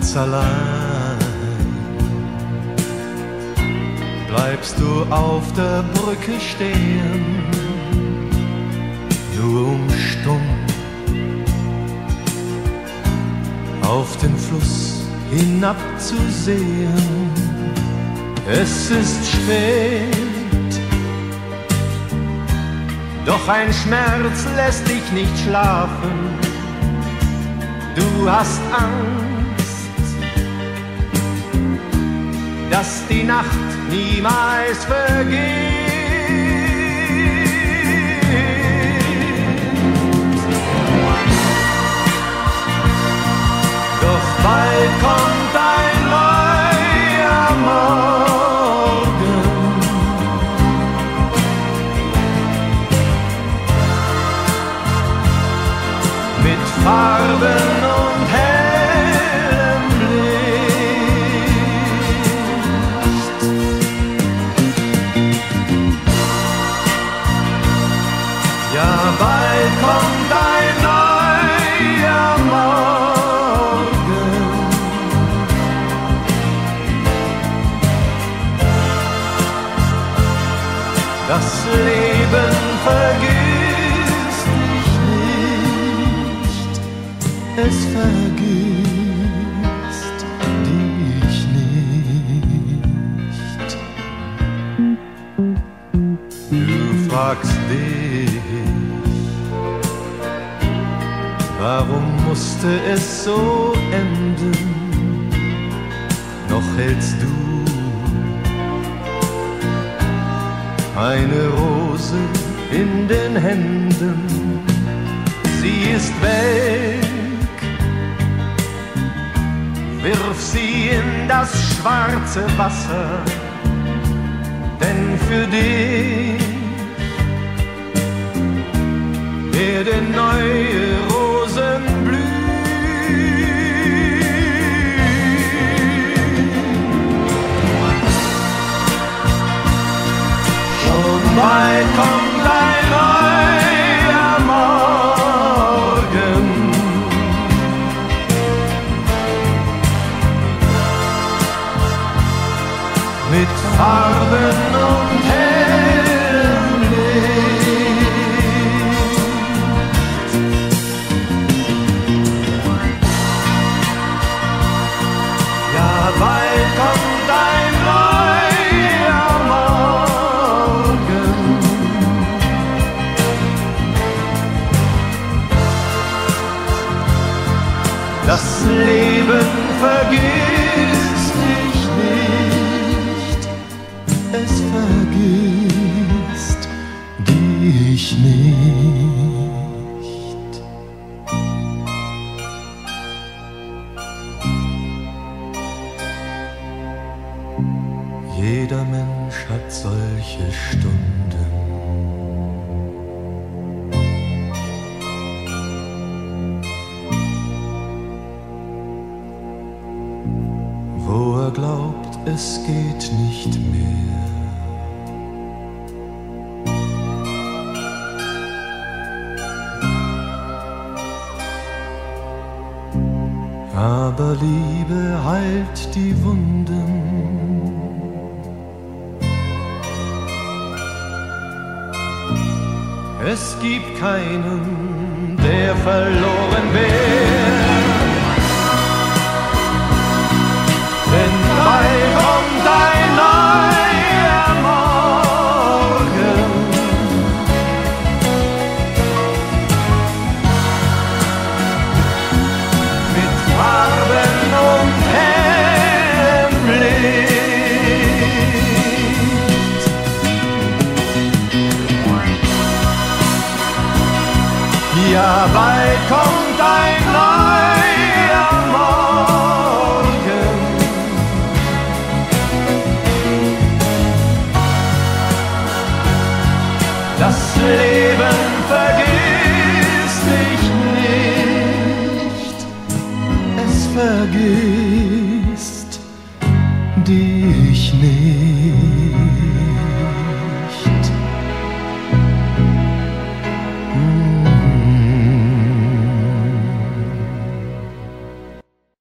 Ganz allein bleibst du auf der Brücke stehen, nur um stumm auf den Fluss hinabzusehen. Es ist spät, doch ein Schmerz lässt dich nicht schlafen. Du hast Angst, dass die Nacht niemals vergeht. Doch bald kommt ein neuer Morgen mit Farben und hellem Licht. Ja, bald kommt ein neuer Morgen. Das Leben vergisst dich nicht, es vergisst dich nicht. Du fragst dich, warum musste es so enden? Noch hältst du eine Rose in den Händen, sie ist weg. Wirf sie in das schwarze Wasser, denn für dich werden neue Rosen blühen. Schon bald kommt ein neuer Morgen mit Farben und hellem Licht. Ja, bald kommt ein neuer Morgen. Das Leben vergisst dich nicht, es vergisst dich nicht. Jeder Mensch hat solche Stunden, wo er glaubt, es geht nicht mehr. Aber Liebe heilt die Wunden. Es gibt keinen, der verloren wäre. Denn bald kommt ein neuer Morgen mit Farben und hellem Licht. Ja, bald kommt ein neuer Morgen. Das Leben vergisst dich nicht, es vergisst dich nicht.